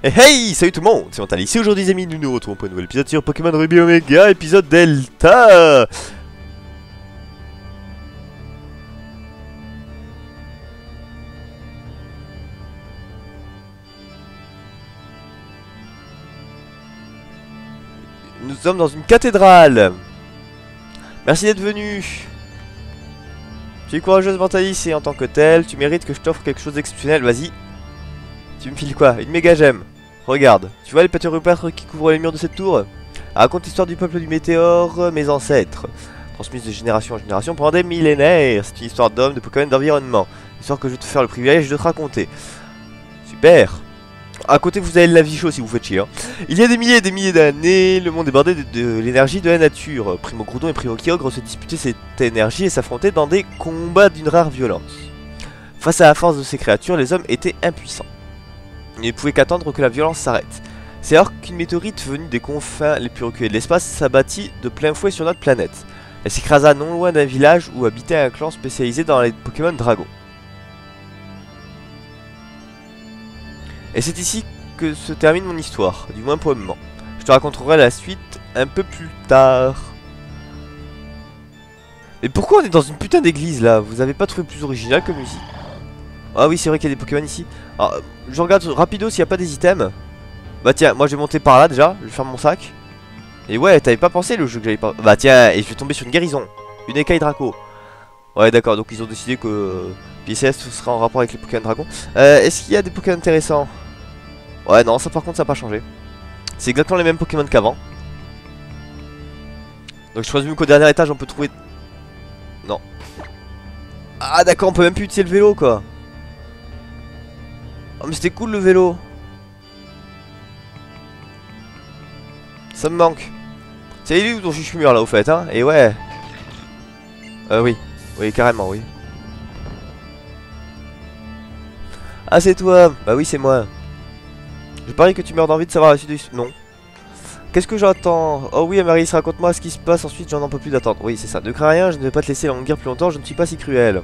Hey hey, salut tout le monde, c'est Mental ici. Aujourd'hui les amis, nous nous retrouvons pour un nouvel épisode sur Pokémon Ruby Omega, épisode Delta. Nous sommes dans une cathédrale. Merci d'être venu. Tu es courageuse Mentalis et en tant que telle, tu mérites que je t'offre quelque chose d'exceptionnel, vas-y. Tu me files quoi? Une méga gemme. Regarde, tu vois les pâtés rupestres qui couvrent les murs de cette tour? Raconte l'histoire du peuple du météore, mes ancêtres. Transmise de génération en génération pendant des millénaires. C'est une histoire d'hommes, de Pokémon, d'environnement. Une histoire que je vais te faire le privilège de te raconter. Super. À côté, vous avez la vie chaude si vous faites chier. Hein. Il y a des milliers et des milliers d'années, le monde est bordé de l'énergie de la nature. Primo Groudon et Primo Kyogre se disputaient cette énergie et s'affrontaient dans des combats d'une rare violence. Face à la force de ces créatures, les hommes étaient impuissants. Ils ne pouvaient qu'attendre que la violence s'arrête. C'est alors qu'une météorite venue des confins les plus reculés de l'espace s'abattit de plein fouet sur notre planète. Elle s'écrasa non loin d'un village où habitait un clan spécialisé dans les Pokémon Dragon. Et c'est ici que se termine mon histoire, du moins pour le moment. Je te raconterai la suite un peu plus tard. Mais pourquoi on est dans une putain d'église là? Vous avez pas trouvé plus original comme musique? Ah oui, c'est vrai qu'il y a des Pokémon ici. Alors, je regarde rapido s'il n'y a pas des items. Bah tiens, moi je vais monter par là déjà, je vais faire mon sac. Et ouais, t'avais pas pensé le jeu que j'allais pas... Bah tiens, et je vais tomber sur une guérison. Une écaille Draco. Ouais d'accord, donc ils ont décidé que PCS sera en rapport avec les Pokémon Dragon. Est-ce qu'il y a des Pokémon intéressants? Ouais non, ça par contre ça n'a pas changé. C'est exactement les mêmes Pokémon qu'avant. Donc je présume qu'au dernier étage on peut trouver... Non. Ah d'accord, on peut même plus utiliser le vélo quoi. Oh mais c'était cool le vélo. Ça me manque. C'est lui ou ton chuchumur là au fait hein. Et ouais. Oui. Oui carrément oui. Ah c'est toi. Bah oui c'est moi. Je parie que tu meurs d'envie de savoir la suite du... Non. Qu'est-ce que j'attends? Oh oui Amaris, raconte-moi ce qui se passe ensuite, j'en peux plus d'attendre. Oui c'est ça, ne crains rien, je ne vais pas te laisser languir plus longtemps, je ne suis pas si cruel.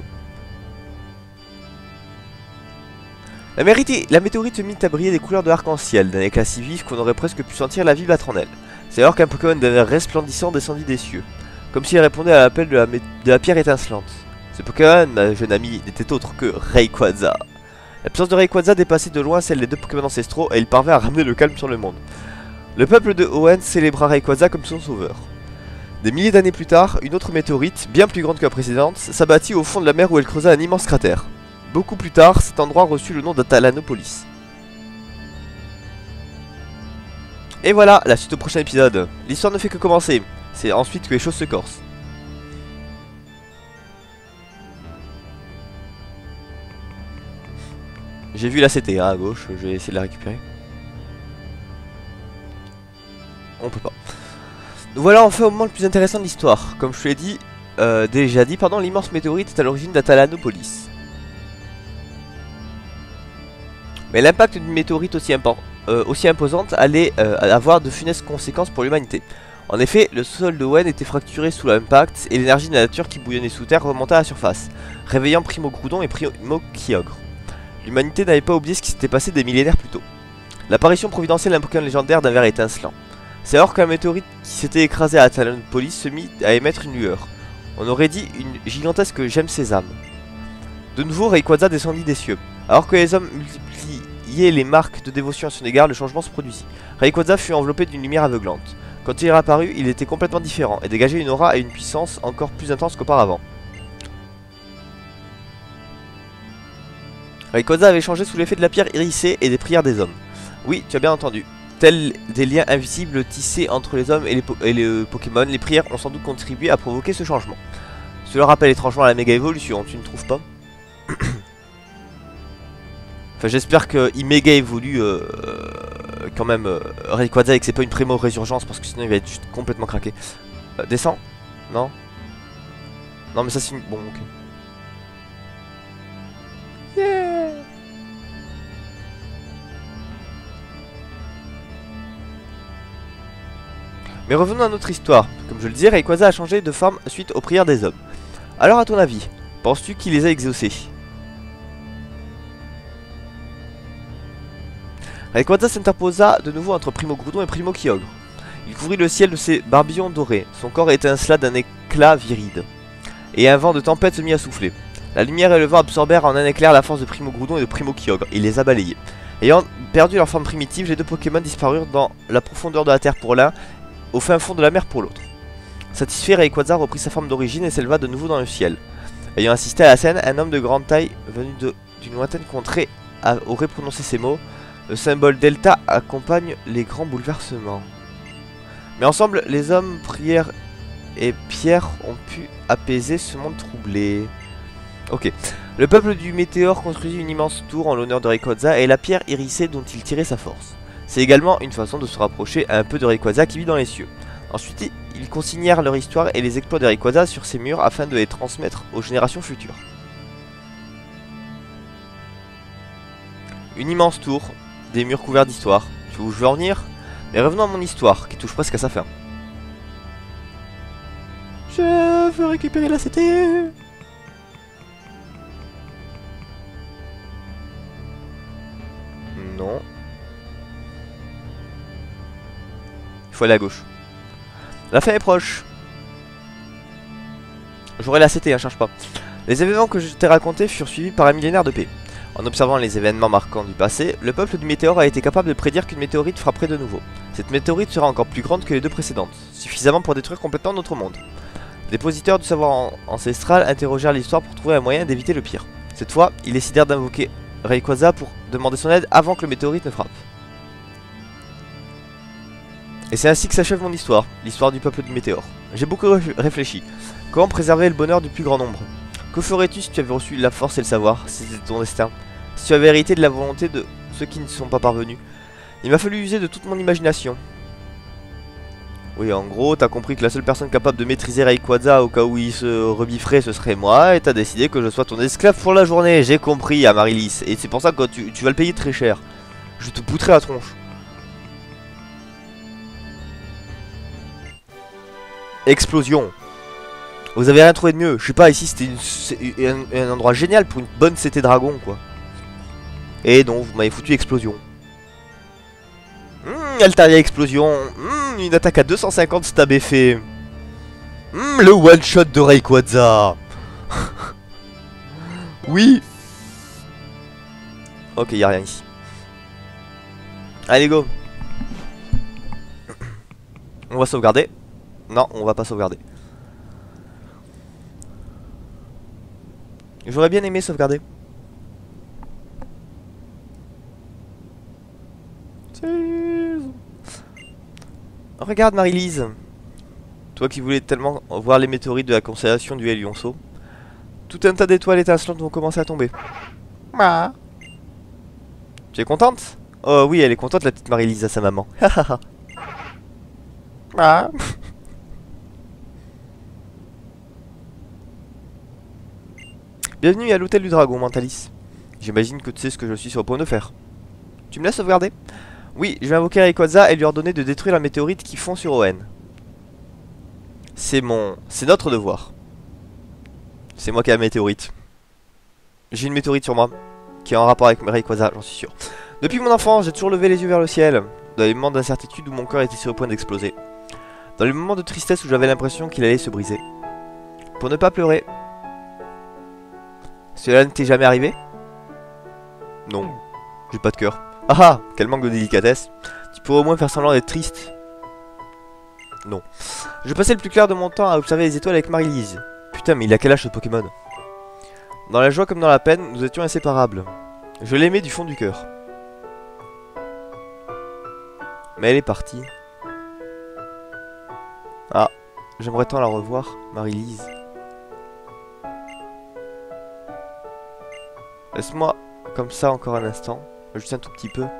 La météorite se mit à briller des couleurs de l'arc-en-ciel, d'un éclat si vif qu'on aurait presque pu sentir la vie battre en elle. C'est alors qu'un Pokémon d'un air resplendissant descendit des cieux, comme s'il répondait à l'appel de la pierre étincelante. Ce Pokémon, ma jeune amie, n'était autre que Rayquaza. La puissance de Rayquaza dépassait de loin celle des deux Pokémon ancestraux et il parvint à ramener le calme sur le monde. Le peuple de Hoenn célébra Rayquaza comme son sauveur. Des milliers d'années plus tard, une autre météorite, bien plus grande que la précédente, s'abattit au fond de la mer où elle creusa un immense cratère. Beaucoup plus tard, cet endroit reçut le nom d'Atalanopolis. Et voilà, la suite au prochain épisode. L'histoire ne fait que commencer. C'est ensuite que les choses se corsent. J'ai vu la CT à gauche, je vais essayer de la récupérer. On peut pas. Nous voilà enfin au moment le plus intéressant de l'histoire. Comme je te l'ai dit, déjà dit, pardon, l'immense météorite est à l'origine d'Atalanopolis. Mais l'impact d'une météorite aussi imposante allait avoir de funestes conséquences pour l'humanité. En effet, le sol de Hoenn était fracturé sous l'impact et l'énergie de la nature qui bouillonnait sous terre remonta à la surface, réveillant Primo Groudon et Primo Kyogre. L'humanité n'avait pas oublié ce qui s'était passé des millénaires plus tôt. L'apparition providentielle d'un Pokémon légendaire d'un ver étincelant. C'est alors qu'un météorite qui s'était écrasé à Atalanopolis se mit à émettre une lueur. On aurait dit une gigantesque gemme sésame. De nouveau, Rayquaza descendit des cieux. Alors que les hommes multipliaient les marques de dévotion à son égard, le changement se produisit. Rayquaza fut enveloppé d'une lumière aveuglante. Quand il est apparu, il était complètement différent et dégageait une aura et une puissance encore plus intense qu'auparavant. Rayquaza avait changé sous l'effet de la pierre irisée et des prières des hommes. Oui, tu as bien entendu. Tels des liens invisibles tissés entre les hommes et les Pokémon, les prières ont sans doute contribué à provoquer ce changement. Cela rappelle étrangement la méga évolution, tu ne trouves pas? Enfin j'espère qu'il méga évolue quand même Rayquaza et que c'est pas une primo résurgence parce que sinon il va être juste complètement craqué. Descends? Non? Non mais ça c'est une... Bon ok. Yeah. Mais revenons à notre histoire. Comme je le disais, Rayquaza a changé de forme suite aux prières des hommes. Alors à ton avis, penses-tu qu'il les a exaucés? Rayquaza s'interposa de nouveau entre Primo Groudon et Primo Kyogre. Il couvrit le ciel de ses barbillons dorés. Son corps étincela d'un éclat viride. Et un vent de tempête se mit à souffler. La lumière et le vent absorbèrent en un éclair la force de Primo Groudon et de Primo Kyogre. Il les a balayés. Ayant perdu leur forme primitive, les deux Pokémon disparurent dans la profondeur de la terre pour l'un, au fin fond de la mer pour l'autre. Satisfait, Rayquaza reprit sa forme d'origine et s'éleva de nouveau dans le ciel. Ayant assisté à la scène, un homme de grande taille venu d'une lointaine contrée aurait prononcé ces mots. Le symbole delta accompagne les grands bouleversements. Mais ensemble, les hommes, prières et pierres ont pu apaiser ce monde troublé. Ok. Le peuple du météore construisit une immense tour en l'honneur de Rayquaza et la pierre irisée dont il tirait sa force. C'est également une façon de se rapprocher un peu de Rayquaza qui vit dans les cieux. Ensuite, ils consignèrent leur histoire et les exploits de Rayquaza sur ces murs afin de les transmettre aux générations futures. Une immense tour, des murs couverts d'histoire. Tu vois où je veux en venir? Mais revenons à mon histoire, qui touche presque à sa fin. Je veux récupérer la CT. Non. Il faut aller à gauche. La fin est proche. J'aurai la CT, hein, cherche pas. Les événements que je t'ai racontés furent suivis par un millénaire de paix. En observant les événements marquants du passé, le peuple du météore a été capable de prédire qu'une météorite frapperait de nouveau. Cette météorite sera encore plus grande que les deux précédentes, suffisamment pour détruire complètement notre monde. Les dépositaires du savoir ancestral interrogèrent l'histoire pour trouver un moyen d'éviter le pire. Cette fois, ils décidèrent d'invoquer Rayquaza pour demander son aide avant que le météorite ne frappe. Et c'est ainsi que s'achève mon histoire, l'histoire du peuple du météore. J'ai beaucoup réfléchi. Comment préserver le bonheur du plus grand nombre? Que ferais-tu si tu avais reçu la force et le savoir, si c'était ton destin? Si tu avais hérité de la volonté de ceux qui ne sont pas parvenus? Il m'a fallu user de toute mon imagination. Oui, en gros, t'as compris que la seule personne capable de maîtriser Rayquaza au cas où il se rebifferait, ce serait moi, et t'as décidé que je sois ton esclave pour la journée. J'ai compris, Amaryllis, et c'est pour ça que tu vas le payer très cher. Je te poutrerai la tronche. Explosion. Vous avez rien trouvé de mieux. Je sais pas, ici c'était un endroit génial pour une bonne CT dragon, quoi. Et donc, vous m'avez foutu explosion. Altaria explosion. Une attaque à 250 stab effet. Le one shot de Rayquaza. Oui. Ok, y a rien ici. Allez, go. On va sauvegarder. Non, on va pas sauvegarder. J'aurais bien aimé sauvegarder. Regarde Marie-Lise. Toi qui voulais tellement voir les météorites de la constellation du Lionceau. Tout un tas d'étoiles étincelantes vont commencer à tomber. Ah. Tu es contente? Oh oui, elle est contente la petite Marie-Lise à sa maman. Ah. Bienvenue à l'hôtel du dragon, Mentalis. J'imagine que tu sais ce que je suis sur le point de faire. Tu me laisses sauvegarder? Oui, je vais invoquer Rayquaza et lui ordonner de détruire la météorite qui fond sur Owen. C'est notre devoir. C'est moi qui ai la météorite. J'ai une météorite sur moi, qui est en rapport avec Rayquaza, j'en suis sûr. Depuis mon enfance, j'ai toujours levé les yeux vers le ciel, dans les moments d'incertitude où mon cœur était sur le point d'exploser. Dans les moments de tristesse où j'avais l'impression qu'il allait se briser. Pour ne pas pleurer. Cela ne t'est jamais arrivé? Non, j'ai pas de cœur. Ah ah, quel manque de délicatesse. Tu pourrais au moins faire semblant d'être triste. Non. Je passais le plus clair de mon temps à observer les étoiles avec Marie-Lise. Putain, mais il a quel âge ce Pokémon? Dans la joie comme dans la peine, nous étions inséparables. Je l'aimais du fond du cœur. Mais elle est partie. Ah, j'aimerais tant la revoir, Marie-Lise. Laisse-moi comme ça encore un instant. Juste un tout petit peu.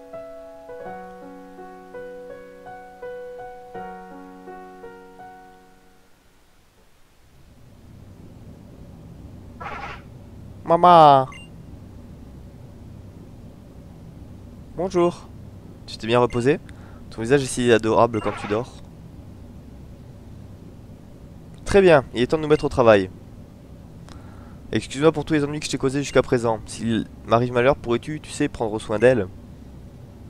Maman. Bonjour. Tu t'es bien reposé? Ton visage est si adorable quand tu dors. Très bien, il est temps de nous mettre au travail. Excuse-moi pour tous les ennuis que je t'ai causés jusqu'à présent. S'il m'arrive malheur, pourrais-tu, tu sais, prendre soin d'elle?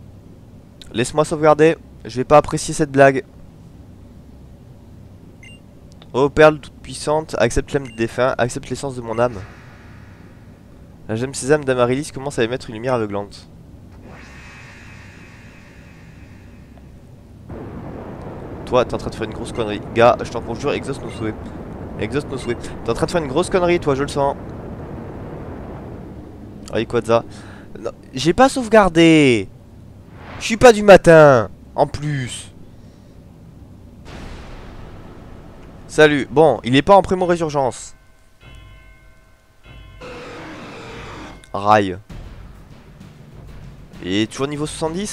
Laisse-moi sauvegarder. Je vais pas apprécier cette blague. Oh perle toute puissante, accepte l'âme des défunts, accepte l'essence de mon âme. La gemme sésame d'Amaryllis commence à émettre une lumière aveuglante. Toi, t'es en train de faire une grosse connerie. Gars, je t'en conjure, exauce nos souhaits. Exauce nos souhaits. T'es en train de faire une grosse connerie, toi, je le sens. Rayquaza. Non, j'ai pas sauvegardé. Je suis pas du matin. En plus. Salut. Bon, il est pas en primo résurgence. Rail. Et toujours niveau 70.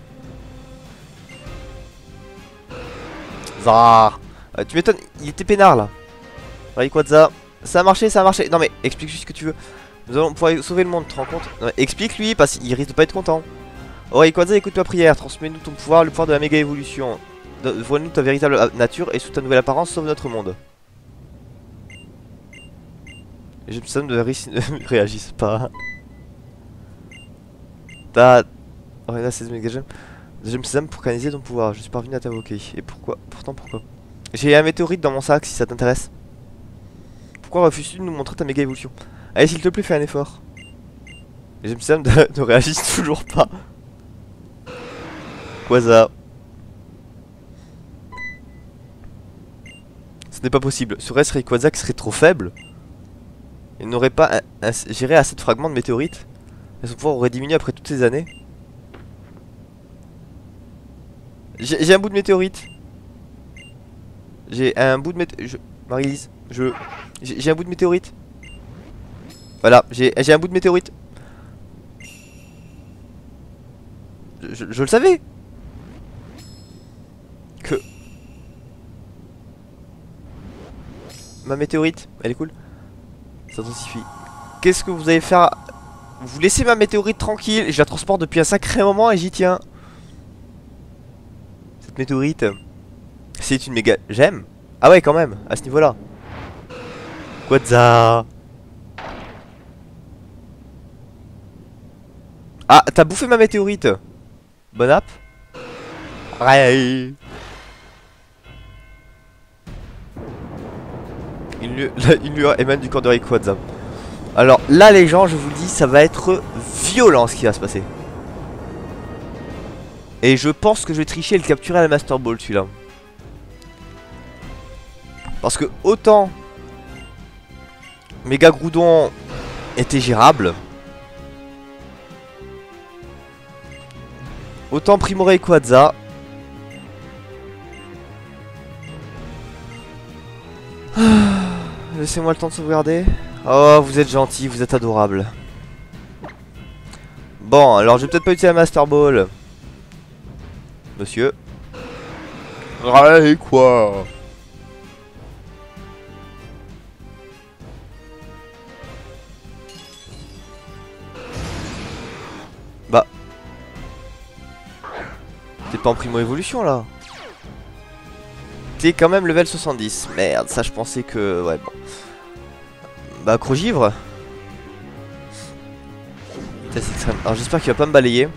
Zah. Tu m'étonnes, il était peinard là. Rayquaza. Ça a marché, ça a marché. Non mais explique-lui ce que tu veux. Nous allons pouvoir sauver le monde, tu te rends compte? Explique-lui parce qu'il risque de pas être content. Oh Rayquaza, écoute ma prière. Transmets-nous ton pouvoir, le pouvoir de la méga évolution. Vois-nous ta véritable nature et sous ta nouvelle apparence sauve notre monde. J'ai le somme de ne réagissent pas. T'as... Oh là c'est méga gemme. J'aime Sésame pour canaliser ton pouvoir. Je suis parvenu à t'invoquer. Et pourquoi? Pourtant pourquoi? J'ai un météorite dans mon sac si ça t'intéresse. Pourquoi refuses-tu de nous montrer ta méga évolution? Allez s'il te plaît fais un effort. J'aime Sésame ne réagit toujours pas. Quasar. Ce n'est pas possible. Serait-ce Rayquaza qui serait trop faible? Il n'aurait pas géré assez de fragments de météorites? Et son pouvoir aurait diminué après toutes ces années? J'ai un bout de météorite. J'ai un bout de météorite. Marie-Lise, j'ai un bout de météorite. Voilà, j'ai un bout de météorite. Je le savais. Que ma météorite, elle est cool. Ça t'en suffit. Qu'est-ce que vous allez faire? Vous laissez ma météorite tranquille. Je la transporte depuis un sacré moment et j'y tiens. Cette météorite, c'est une méga... J'aime. Ah ouais quand même, à ce niveau-là. Quasar. Ah, t'as bouffé ma météorite. Bon app. Ouais. Une lueur émane du corps de Rayquaza. Alors là les gens, je vous le dis, ça va être violent ce qui va se passer. Et je pense que je vais tricher et le capturer à la Master Ball celui-là. Parce que autant Méga Groudon était gérable, autant Primo Rayquaza laissez-moi le temps de sauvegarder. Oh vous êtes gentil, vous êtes adorable. Bon alors je vais peut-être pas utiliser la Master Ball. Monsieur. Ouais quoi. Bah. T'es pas en primo évolution là. T'es quand même level 70. Merde, ça je pensais que... Ouais bon. Bah Crogivre. Vitesse extrême. Alors j'espère qu'il va pas me balayer.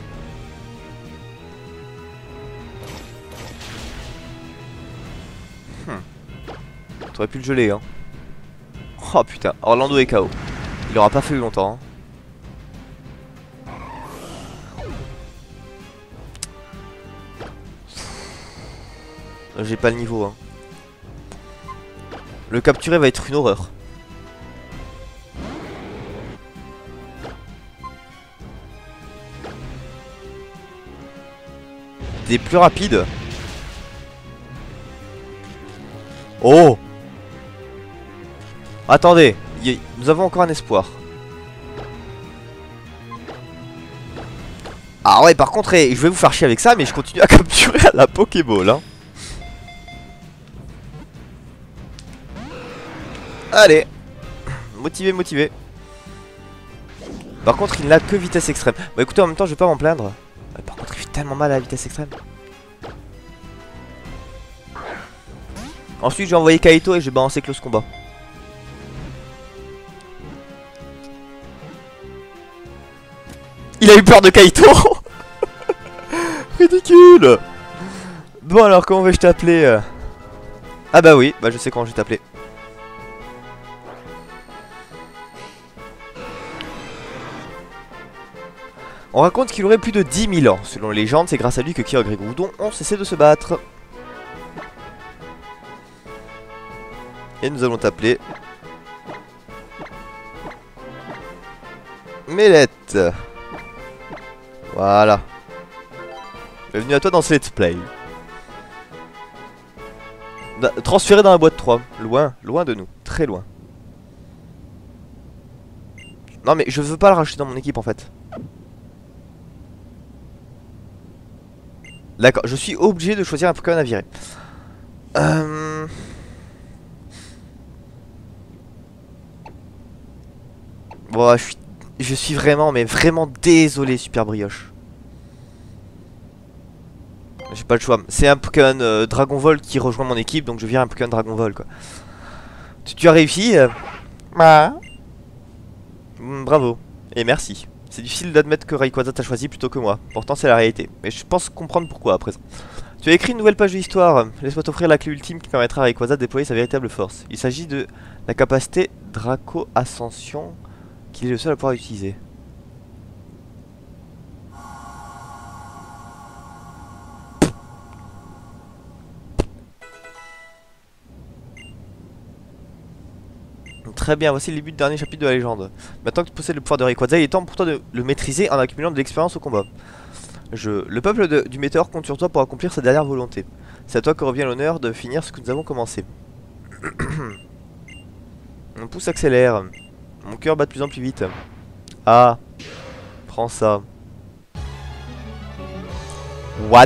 T'aurais pu le geler hein. Oh putain, Orlando est KO. Il aura pas fallu longtemps hein. J'ai pas le niveau hein. Le capturer va être une horreur. Des plus rapides. Oh. Attendez, nous avons encore un espoir. Ah ouais par contre je vais vous faire chier avec ça, mais je continue à capturer à la Pokéball hein. Allez. Motivé, motivé. Par contre il n'a que vitesse extrême. Bah écoutez en même temps je vais pas m'en plaindre. Par contre il fait tellement mal à la vitesse extrême. Ensuite j'ai envoyé Kaito et j'ai balancé Close Combat. Il a eu peur de Kaito. Ridicule. Bon alors, comment vais-je t'appeler Ah bah oui, bah je sais comment je vais t'appeler. On raconte qu'il aurait plus de 10 000 ans. Selon les légendes, c'est grâce à lui que Kyrog et Groudon ont cessé de se battre. Et nous allons t'appeler... Mélette. Voilà. Bienvenue à toi dans ce let's play. Transféré dans la boîte 3. Loin, loin de nous. Très loin. Non mais je veux pas le racheter dans mon équipe en fait. D'accord, je suis obligé de choisir un Pokémon à virer. Bon, je suis vraiment, mais vraiment désolé, Super Brioche. J'ai pas le choix. C'est un Pokémon Dragon Vol qui rejoint mon équipe, donc je vire un Pokémon Dragon Vol, quoi. Tu as réussi bravo. Et merci. C'est difficile d'admettre que Rayquaza t'a choisi plutôt que moi. Pourtant, c'est la réalité. Mais je pense comprendre pourquoi à présent. Tu as écrit une nouvelle page de l'histoire. Laisse-moi t'offrir la clé ultime qui permettra à Rayquaza de déployer sa véritable force. Il s'agit de la capacité Draco Ascension qu'il est le seul à pouvoir utiliser. Très bien, voici le début du dernier chapitre de la légende. Maintenant que tu possèdes le pouvoir de Rayquaza, il est temps pour toi de le maîtriser en accumulant de l'expérience au combat. Le peuple du Météore compte sur toi pour accomplir sa dernière volonté. C'est à toi que revient l'honneur de finir ce que nous avons commencé. Mon pouce accélère. Mon cœur bat de plus en plus vite. Ah, prends ça. What?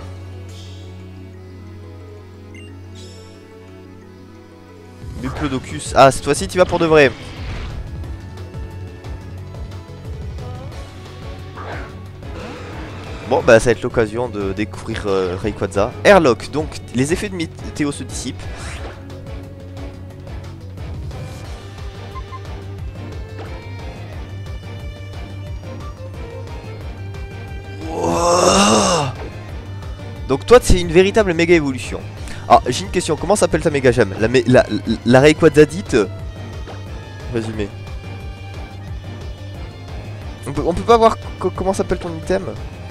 Diplodocus. Ah, cette fois-ci tu vas pour de vrai. Bon, bah ça va être l'occasion de découvrir Rayquaza. Airlock, donc les effets de météo se dissipent. Wow. Donc toi c'est une véritable méga évolution. Ah, j'ai une question, comment s'appelle ta méga gemme? La Rayquaza dite résumé. On peut pas voir comment s'appelle ton item?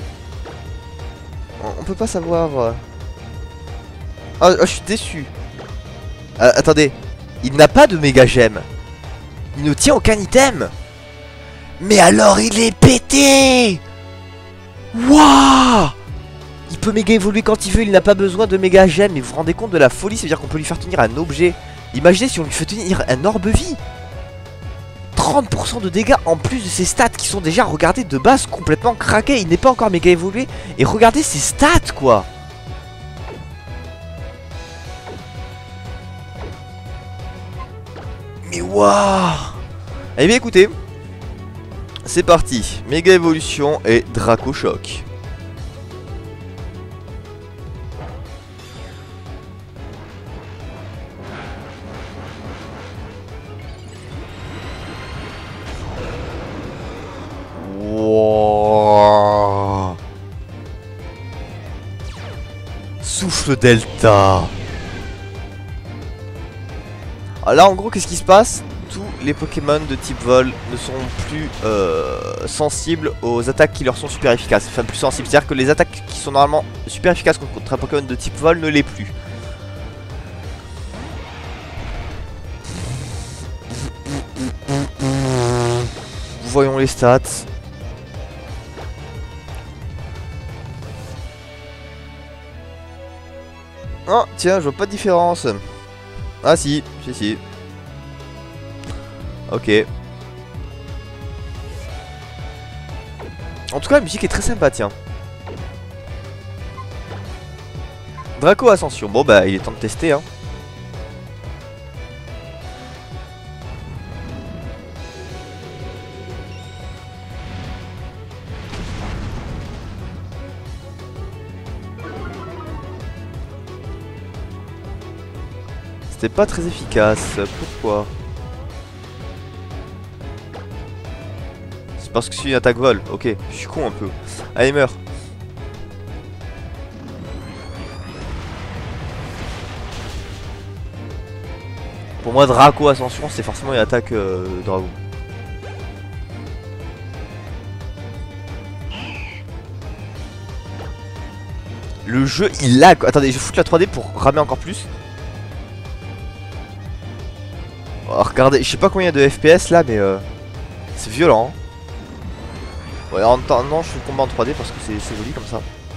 On peut pas savoir. Ah, je suis déçu. Attendez, il n'a pas de méga gemme. Il ne tient aucun item. Mais alors il est pété. Waouh. Il peut méga évoluer quand il veut, il n'a pas besoin de méga gemme. Mais vous vous rendez compte de la folie? Ça veut dire qu'on peut lui faire tenir un objet. Imaginez si on lui fait tenir un orbe vie. 30% de dégâts en plus de ses stats qui sont déjà, regardez, de base complètement craqués. Il n'est pas encore méga évolué. Et regardez ses stats, quoi. Mais waouh. Eh bien écoutez, c'est parti. Méga évolution et Draco Choc. Wow. Souffle Delta. Alors là en gros qu'est-ce qui se passe? Tous les Pokémon de type vol ne sont plus sensibles aux attaques qui leur sont super efficaces. Enfin plus sensibles, c'est à dire que les attaques qui sont normalement super efficaces contre un Pokémon de type vol ne l'est plus. Voyons les stats. Oh tiens, je vois pas de différence. Ah si, si. Ok. En tout cas la musique est très sympa, tiens. Draco Ascension, bon bah il est temps de tester hein. C'était pas très efficace, pourquoi? C'est parce que c'est une attaque vol, ok, je suis con un peu. Allez meurs. Pour moi, Draco Ascension, c'est forcément une attaque dragon. Le jeu, il lag. Attendez, je vais foutre la 3D pour ramer encore plus. Oh, regardez, je sais pas combien de FPS là, mais c'est violent. Hein. Ouais, en attendant, je fais le combat en 3D parce que c'est joli comme ça.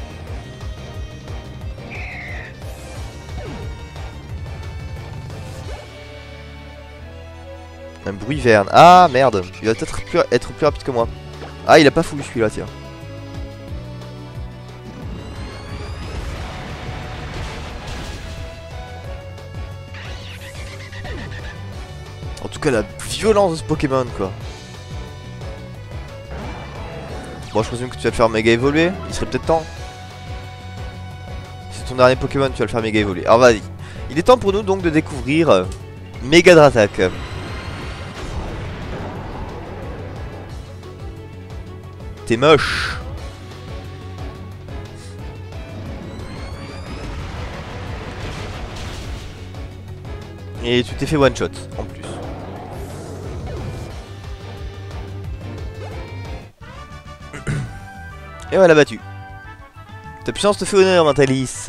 Un bruit verne. Ah merde, il va peut-être être plus rapide que moi. Ah, il a pas fouillé celui-là, tiens. En tout cas, la violence de ce Pokémon, quoi. Bon, je présume que tu vas le faire méga évoluer. Il serait peut-être temps. C'est ton dernier Pokémon, tu vas le faire méga évoluer. Alors, vas-y. Il est temps pour nous donc de découvrir Méga Dratak. T'es moche. Et tu t'es fait one shot en plus. Et voilà, battu. Ta puissance te fait honneur, Mentalis.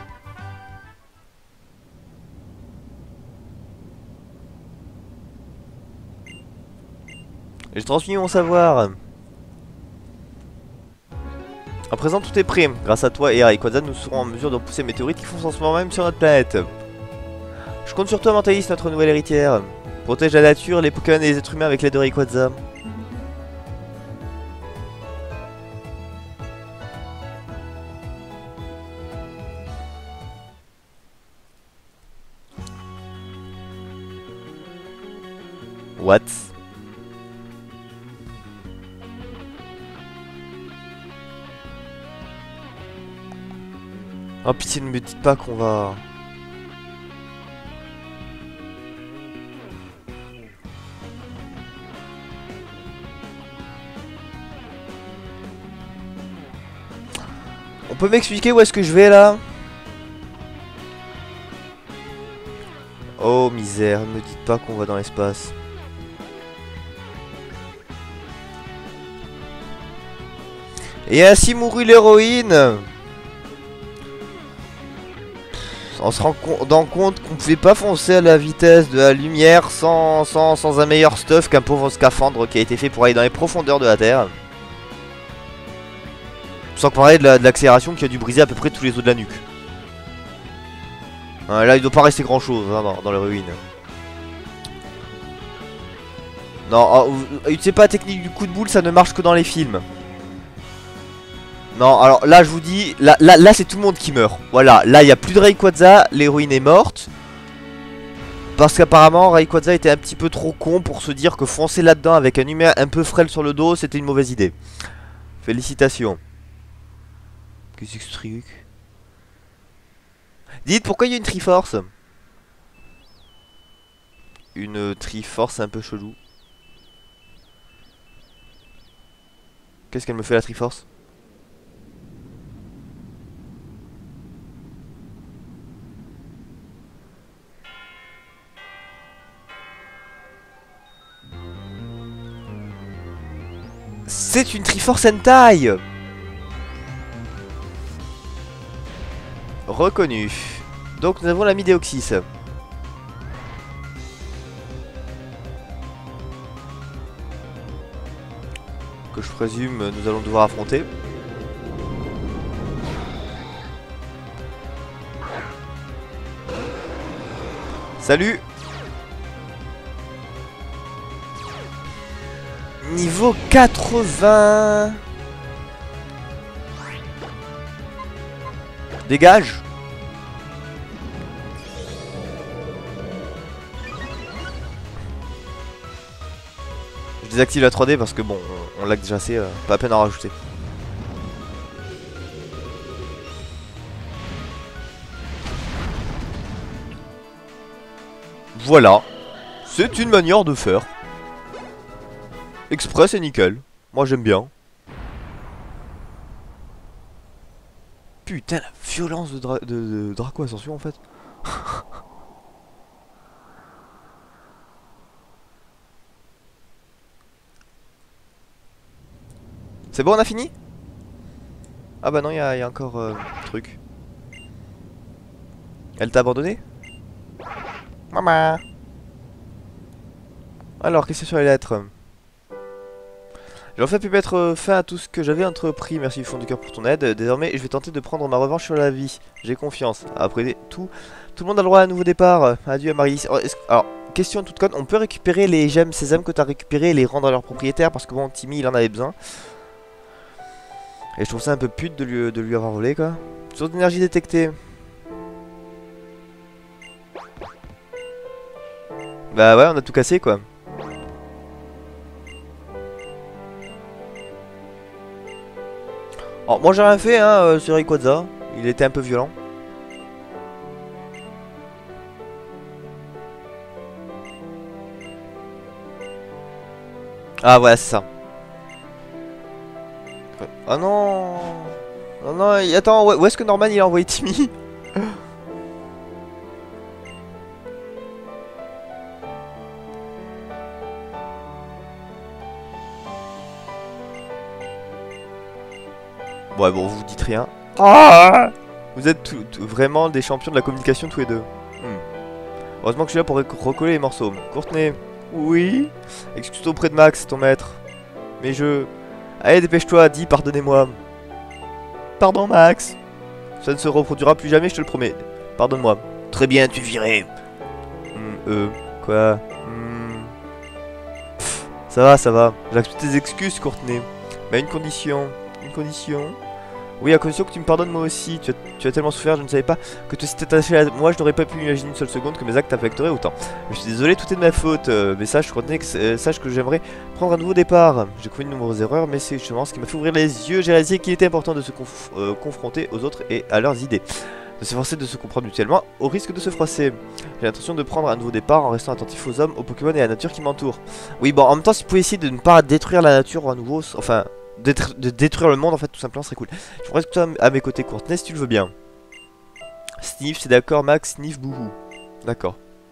J'ai transmis mon savoir. À présent, tout est prêt. Grâce à toi et à Rayquaza, nous serons en mesure de repousser les météorites qui foncent en ce moment même sur notre planète. Je compte sur toi, Mentalis, notre nouvelle héritière. Protège la nature, les Pokémon et les êtres humains avec l'aide de Rayquaza. What? Oh pitié, ne me dites pas qu'on va... On peut m'expliquer où est-ce que je vais là? Oh misère, ne me dites pas qu'on va dans l'espace. Et ainsi mourut l'héroïne. En se rendant compte qu'on pouvait pas foncer à la vitesse de la lumière sans un meilleur stuff qu'un pauvre scaphandre qui a été fait pour aller dans les profondeurs de la Terre. Sans parler de l'accélération qui a dû briser à peu près tous les os de la nuque. Hein, là il doit pas rester grand chose hein, dans les ruines. Non, oh, tu sais pas la technique du coup de boule, ça ne marche que dans les films. Non, alors là je vous dis, là c'est tout le monde qui meurt. Voilà, là il n'y a plus de Rayquaza, l'héroïne est morte. Parce qu'apparemment Rayquaza était un petit peu trop con pour se dire que foncer là-dedans avec un humain un peu frêle sur le dos, c'était une mauvaise idée. Félicitations. Qu'est-ce que c'est que ce truc? Dites, pourquoi il y a une Triforce? Une Triforce un peu chelou. Qu'est-ce qu'elle me fait la Triforce? C'est une Triforce Hentai. Reconnu. Donc nous avons l'ami Deoxys. Que je présume nous allons devoir affronter. Salut. Niveau 80. Dégage. Je désactive la 3D parce que bon, on lag déjà assez, pas à peine à rajouter. Voilà. C'est une manière de faire. Express et nickel. Moi j'aime bien. Putain, la violence de Draco Ascension en fait. C'est bon, on a fini? Ah bah non, il y a encore truc. Elle t'a abandonné? Maman. Alors, qu'est-ce qu'il y a sur les lettres? J'ai enfin pu mettre fin à tout ce que j'avais entrepris. Merci du fond du cœur pour ton aide. Désormais, je vais tenter de prendre ma revanche sur la vie. J'ai confiance. Après tout le monde a le droit à un nouveau départ. Adieu à Marie. Alors, question toute conne, on peut récupérer les gemmes sésame que tu as récupérées et les rendre à leur propriétaire parce que bon, Timmy il en avait besoin. Et je trouve ça un peu pute de lui avoir volé quoi. Source d'énergie détectée. Bah ouais, on a tout cassé quoi. Alors moi j'ai rien fait hein, sur Rayquaza. Il était un peu violent. Ah voilà c'est ça. Oh non. Oh non, attends, où est-ce que Norman il a envoyé Timmy? Ouais bon, vous dites rien. Ah, vous êtes vraiment des champions de la communication tous les deux. Heureusement que je suis là pour recoller les morceaux. Courtenay. Oui. Excuse-toi auprès de Max, ton maître. Mais je... Allez, dépêche-toi, dis pardonnez-moi. Pardon, Max. Ça ne se reproduira plus jamais, je te le promets. Pardonne-moi. Très bien, tu es viré. Quoi Pff, ça va. J'accepte tes excuses, Courtenay. Mais à une condition. Une condition. Oui, à condition que tu me pardonnes moi aussi. Tu as tellement souffert, je ne savais pas que tu s'étais attaché à moi. Je n'aurais pas pu imaginer une seule seconde que mes actes t'affecteraient autant. Je suis désolé, tout est de ma faute. Mais sache que j'aimerais prendre un nouveau départ. J'ai commis de nombreuses erreurs, mais c'est justement ce qui m'a fait ouvrir les yeux. J'ai réalisé qu'il était important de se confronter aux autres et à leurs idées. De s'efforcer de se comprendre mutuellement au risque de se froisser. J'ai l'intention de prendre un nouveau départ en restant attentif aux hommes, aux Pokémon et à la nature qui m'entoure. Oui, bon, en même temps, si vous pouvez essayer de ne pas détruire la nature à nouveau, enfin... de détruire le monde en fait tout simplement serait cool. Je pourrais rester à mes côtés Courtenay si tu le veux bien. Sniff c'est d'accord Max, Sniff bouhou. D'accord.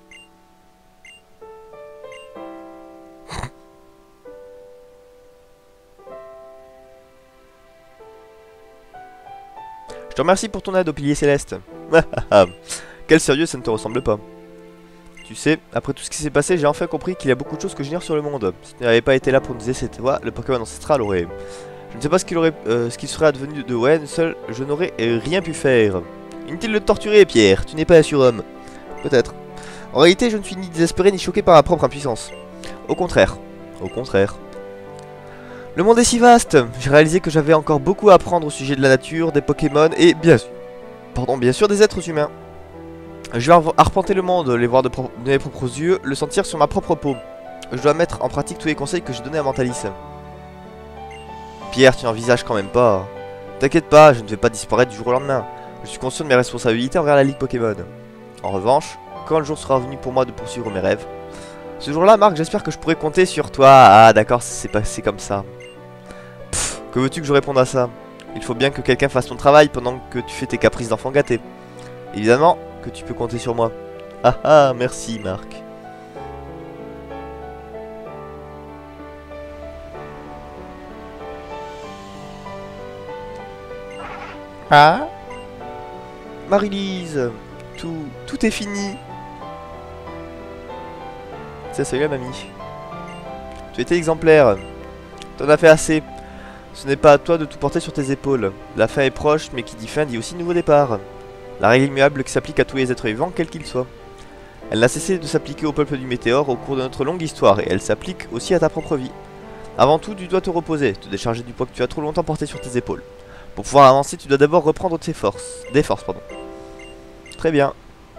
Je te remercie pour ton aide au pilier céleste. Quel sérieux, ça ne te ressemble pas. Tu sais, après tout ce qui s'est passé, j'ai enfin compris qu'il y a beaucoup de choses que j'ignore sur le monde. Si tu n'avais pas été là pour nous aider cette fois, le Pokémon ancestral aurait... Je ne sais pas ce qu'il serait advenu de Wen, seul je n'aurais rien pu faire. Inutile de te torturer, Pierre, tu n'es pas un surhomme. Peut-être. En réalité, je ne suis ni désespéré ni choqué par ma propre impuissance. Au contraire. Au contraire. Le monde est si vaste. J'ai réalisé que j'avais encore beaucoup à apprendre au sujet de la nature, des Pokémon et bien sûr des êtres humains. Je vais arpenter le monde, les voir de mes propres yeux, le sentir sur ma propre peau. Je dois mettre en pratique tous les conseils que j'ai donnés à Mentalis. Pierre, tu n'envisages quand même pas. T'inquiète pas, je ne vais pas disparaître du jour au lendemain. Je suis conscient de mes responsabilités envers la Ligue Pokémon. En revanche, quand le jour sera venu pour moi de poursuivre mes rêves, ce jour-là, Marc, j'espère que je pourrai compter sur toi. Ah, d'accord, c'est passé comme ça. Pfff, que veux-tu que je réponde à ça? Il faut bien que quelqu'un fasse ton travail pendant que tu fais tes caprices d'enfant gâté. Évidemment que tu peux compter sur moi. Ah ah, merci, Marc. Ah, Marie-Lise, tout est fini. C'est celui-là, mamie. Tu étais exemplaire. T'en as fait assez. Ce n'est pas à toi de tout porter sur tes épaules. La fin est proche, mais qui dit fin dit aussi nouveau départ. La règle immuable qui s'applique à tous les êtres vivants, quels qu'ils soient. Elle n'a cessé de s'appliquer au peuple du météore au cours de notre longue histoire, et elle s'applique aussi à ta propre vie. Avant tout, tu dois te reposer, te décharger du poids que tu as trop longtemps porté sur tes épaules. Pour pouvoir avancer, tu dois d'abord reprendre tes forces. Des forces, pardon. Très bien.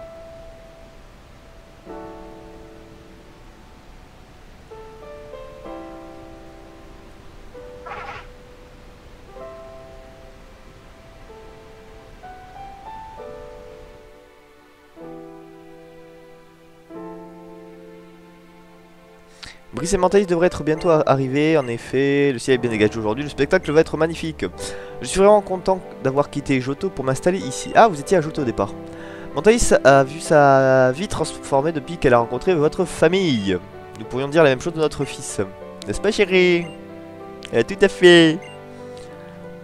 Brice et Mentalis devraient être bientôt arrivés, en effet, le ciel est bien dégagé aujourd'hui, le spectacle va être magnifique. Je suis vraiment content d'avoir quitté Johto pour m'installer ici. Ah, vous étiez à Johto au départ. Mentalis a vu sa vie transformée depuis qu'elle a rencontré votre famille. Nous pourrions dire la même chose de notre fils. N'est-ce pas, chérie? Tout à fait.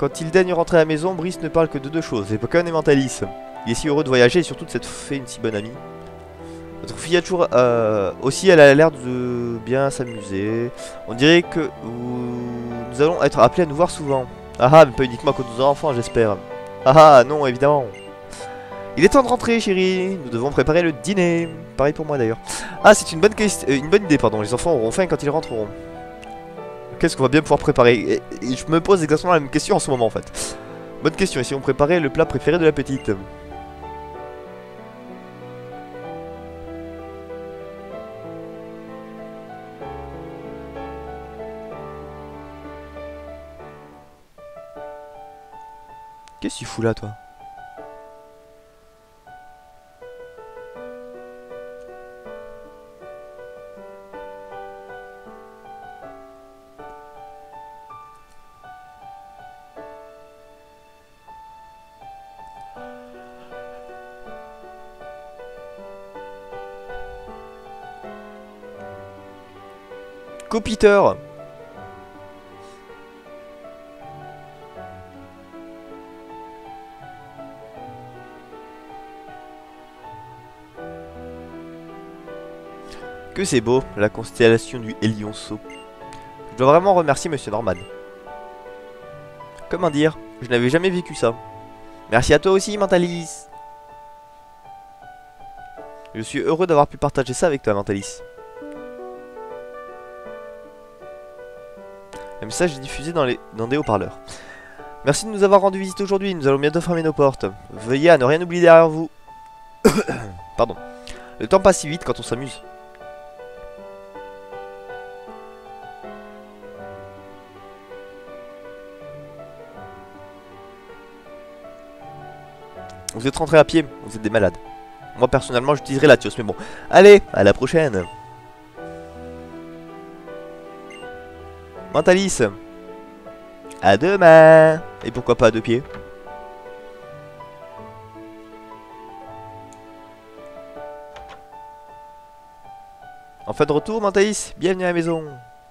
Quand il daigne rentrer à la maison, Brice ne parle que de deux choses, les Pokémon et Mentalis. Il est si heureux de voyager et surtout de s'être fait une si bonne amie. Notre fille a toujours... aussi, elle a l'air de bien s'amuser. On dirait que nous allons être appelés à nous voir souvent. Ah, mais pas uniquement à cause de nos enfants, j'espère. Ah, non, évidemment. Il est temps de rentrer, chérie. Nous devons préparer le dîner. Pareil pour moi, d'ailleurs. Ah, c'est une bonne idée, pardon. Les enfants auront faim quand ils rentreront. Qu'est-ce qu'on va bien pouvoir préparer? Et je me pose exactement la même question en ce moment, en fait. Bonne question. Et si on préparait le plat préféré de la petite? Qu'est-ce que tu fous là, toi? Copiteur. Que c'est beau, la constellation du Lionceau. Je dois vraiment remercier Monsieur Norman. Comment dire? Je n'avais jamais vécu ça. Merci à toi aussi, Mentalis. Je suis heureux d'avoir pu partager ça avec toi, Mentalis. Le message est diffusé dans des haut-parleurs. Merci de nous avoir rendu visite aujourd'hui. Nous allons bientôt fermer nos portes. Veuillez à ne rien oublier derrière vous. Pardon. Le temps passe si vite quand on s'amuse. Vous êtes rentrés à pied, vous êtes des malades. Moi personnellement j'utiliserai la Tios, mais bon. Allez, à la prochaine. Mentalis. À demain. Et pourquoi pas à deux pieds? En fin de retour, Mentalis, bienvenue à la maison.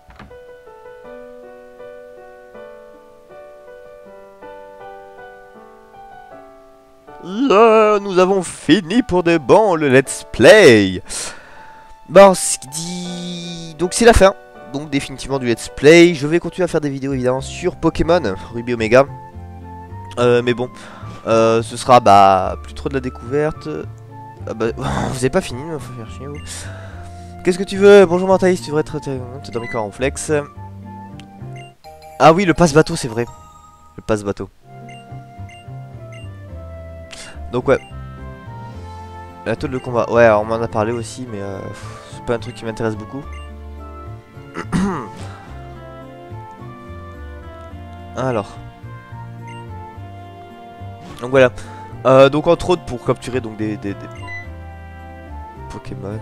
Là, nous avons fini pour de bon le let's play. Bon, ce qui dit... Donc c'est la fin. Donc définitivement du let's play. Je vais continuer à faire des vidéos évidemment sur Pokémon Ruby Omega. Mais bon, ce sera plus trop de la découverte. Vous avez pas fini, faut faire chier vous. Qu'est-ce que tu veux? Bonjour Mentalis, tu devrais être... T'es dormi quoi en flex? Ah oui, le passe-bateau, c'est vrai. Le passe-bateau. Donc ouais. La tôle de combat. Ouais, on m'en a parlé aussi, mais c'est pas un truc qui m'intéresse beaucoup. Alors. Donc voilà. Donc entre autres pour capturer donc des Pokémon.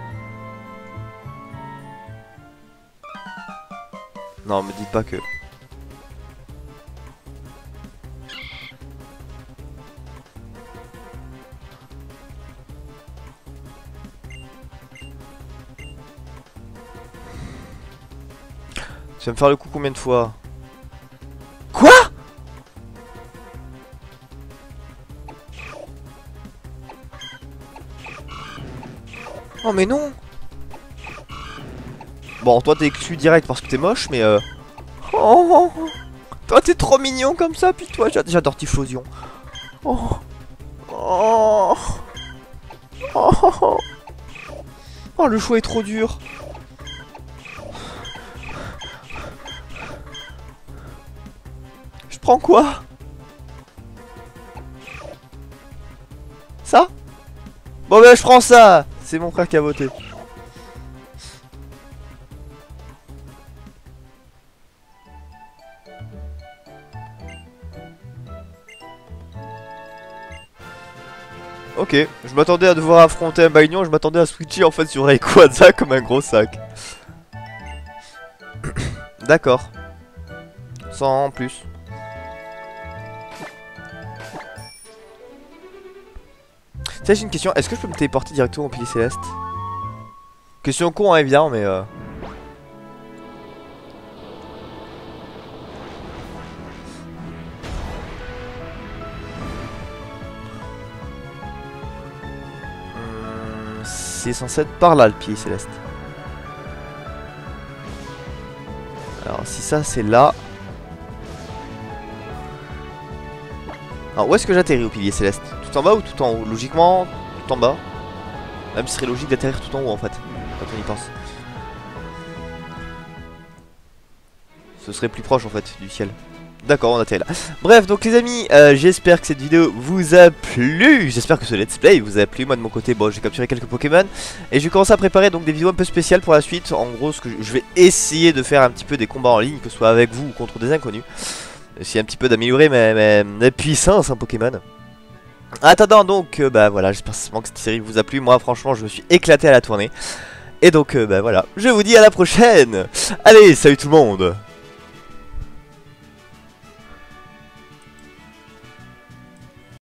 Non, me dites pas que... Tu vas me faire le coup combien de fois? Quoi? Oh mais non. Bon, toi t'es exclu direct parce que t'es moche, mais oh, toi t'es trop mignon comme ça, puis toi j'adore Typhlosion. Oh. Oh. Oh. Oh, le choix est trop dur. Je prends quoi? Ça? Bon ben je prends ça. C'est mon frère qui a voté. Ok, je m'attendais à devoir affronter un Baignon, je m'attendais à switcher en fait sur Rayquaza comme un gros sac. D'accord. Sans plus. Tiens, j'ai une question, est-ce que je peux me téléporter directement au pilier céleste? Question con hein, évidemment, mais il est censé être par là le pilier céleste. Alors si ça c'est là. Alors où est-ce que j'atterris au pilier céleste? Tout en bas ou tout en haut? Logiquement, tout en bas. Même ce serait logique d'atterrir tout en haut en fait, quand on y pense. Ce serait plus proche en fait du ciel. D'accord, on atterrit là. Bref, donc les amis, j'espère que cette vidéo vous a plu. J'espère que ce let's play vous a plu. Moi de mon côté, bon, j'ai capturé quelques Pokémon. Et je vais commencer à préparer donc des vidéos un peu spéciales pour la suite. En gros, ce que je vais essayer de faire un petit peu des combats en ligne, que ce soit avec vous ou contre des inconnus. Essayer un petit peu d'améliorer mes puissances en Pokémon. En attendant donc, bah voilà, j'espère que cette série vous a plu. Moi franchement, je me suis éclaté à la tournée. Et donc, bah voilà, je vous dis à la prochaine. Allez, salut tout le monde.